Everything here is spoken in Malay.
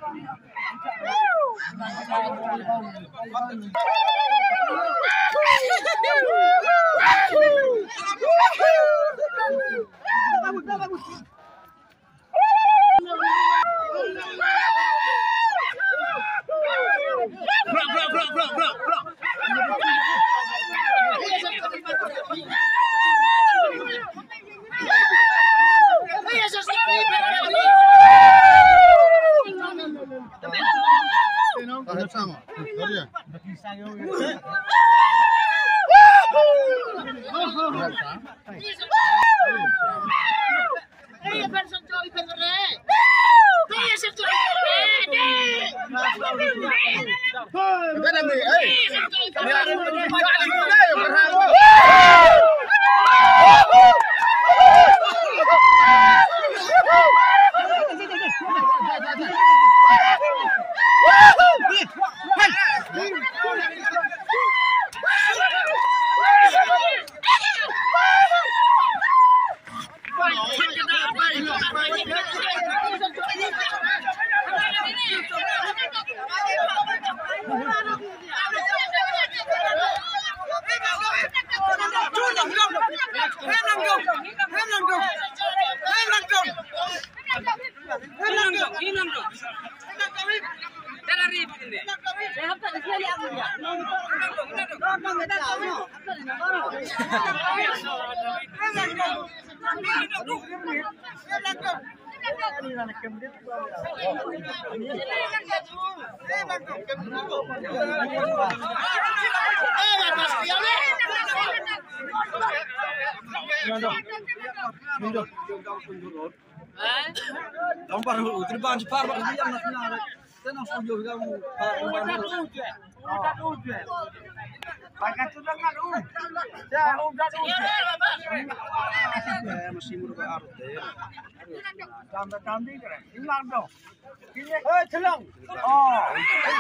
Ông baru terbang cepat pak dia nak nak. Saya nak suruh kamu. Pakai tu dah kan Jangan masih muda arut deh. Tambah tambah keren. Hilang dong. Ini celang. Oh.